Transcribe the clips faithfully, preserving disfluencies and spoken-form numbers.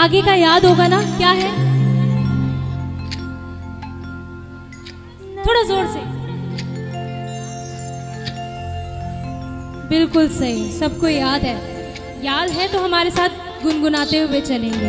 आगे का याद होगा ना, क्या है? थोड़ा जोर से। बिल्कुल सही, सबको याद है। याद है तो हमारे साथ गुनगुनाते हुए चलेंगे।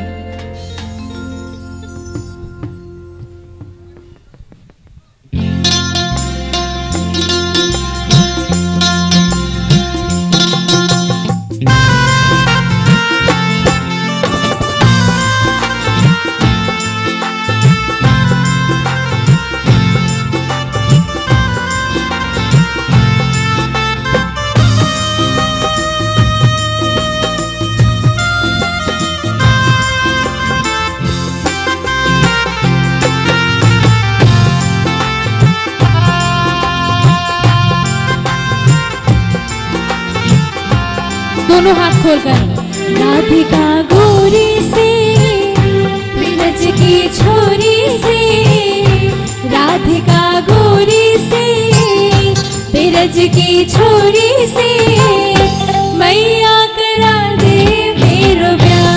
दोनों हाथ खोलकर। राधिका गोरी से ब्रज की छोरी से, राधिका गोरी से ब्रज की छोरी से, मैया करा दे मेरो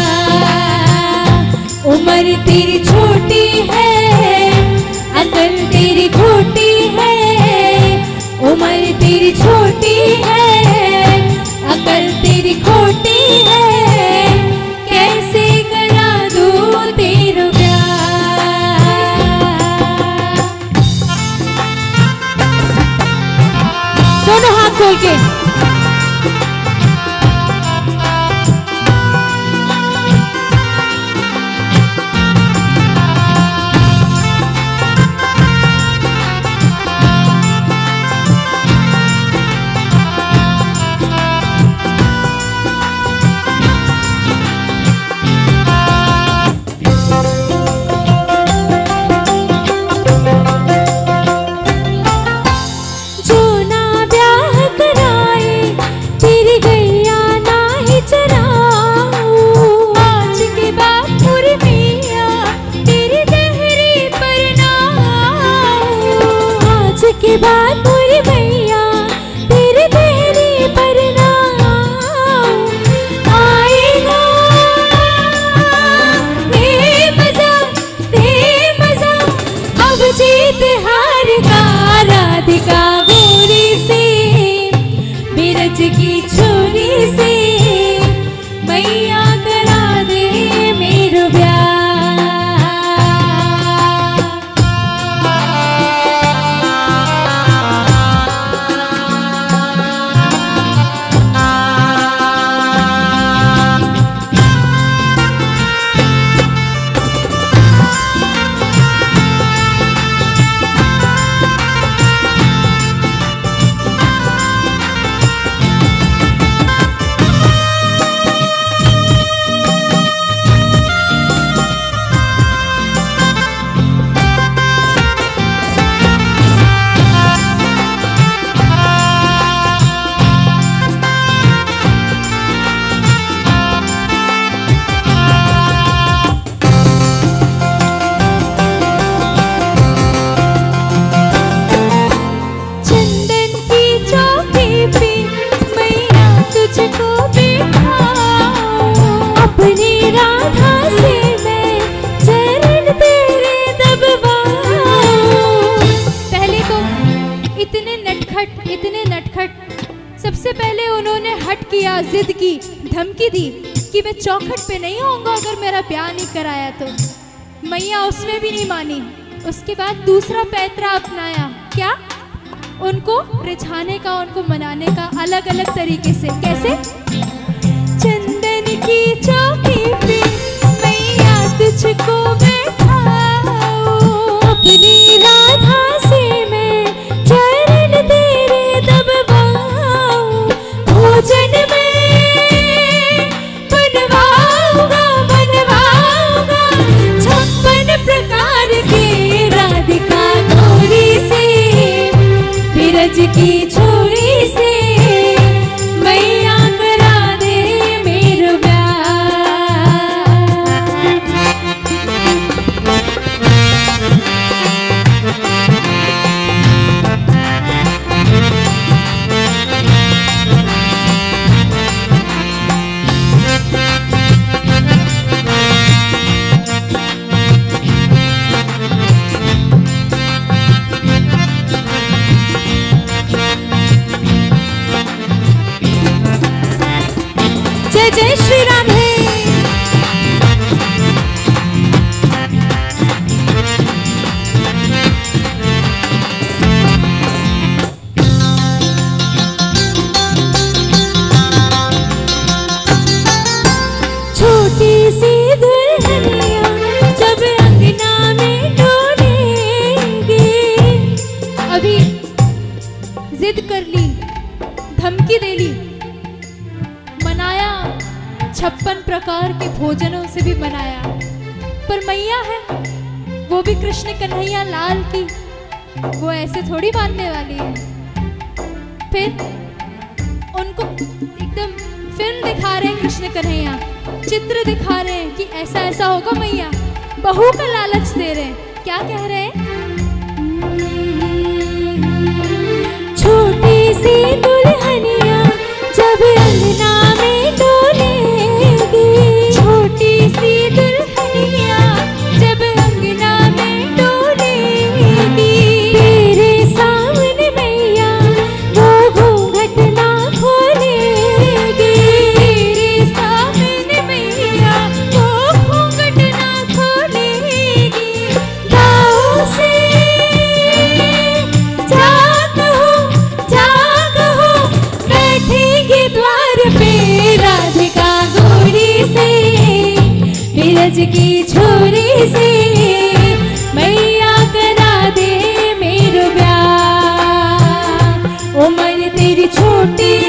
ब्याह। उम्र तेरी छोटी है, अकल तेरी खोटी है। उम्र तेरी छोटी है, अकल तेरी खोटी है। कैसे करा दूं तेरा प्यार। दोनों हाथ खोल के। के बाद पूरी मैया तेरे देहरी पर नाम आएगा। दे मजा दे मजा अब जीत हार का। राधिका गोरी से ब्रज की छोरी से, मैया करा दे मेरो ब्याह। इतने नटखट। सबसे पहले उन्होंने हट किया, जिद की, धमकी दी कि मैं चौखट पे नहीं आऊंगा अगर मेरा ब्याह नहीं कराया तो। मैया उसमें भी नहीं मानी। उसके बाद दूसरा पैतरा अपनाया। क्या? उनको रिझाने का, उनको मनाने का अलग अलग तरीके से। कैसे? चंदन की चौकी पे मैया तुझको बैठाऊं, अपनी राधा से मैं चरण तेरे दबवाऊं। भोजन में बनवाऊंगा बनवाऊंगा छप्पन प्रकार के। राधिका गोरी से ब्रज की छोरी से, मैया करा दे मेरो ब्याह। छप्पन प्रकार के भोजनों से भी बनाया, पर मैया है वो भी कृष्ण कन्हैया लाल की, वो ऐसे थोड़ी बांधने वाली है। फिर उनको एकदम फिल्म दिखा रहे हैं कृष्ण कन्हैया, चित्र दिखा रहे हैं कि ऐसा ऐसा होगा मैया, बहू का लालच दे रहे हैं। क्या कह रहे हैं? छोटी सी दुल्हनिया जब अंगना में डोलेगी, छोटी सी दुल्हनिया जब अंगना में डोलेगी, तेरे सामने मैया वो घूंघट ना खोलेगी, तेरे सामने मैया वो घूंघट ना खोलेगी। गाँव से जाग हो जाग हो बैठेगी द्वार पे राधिका गोरी से, बिरज की छोरी से मैया करा दे मेरो ब्याह। उम्र तेरी छोटी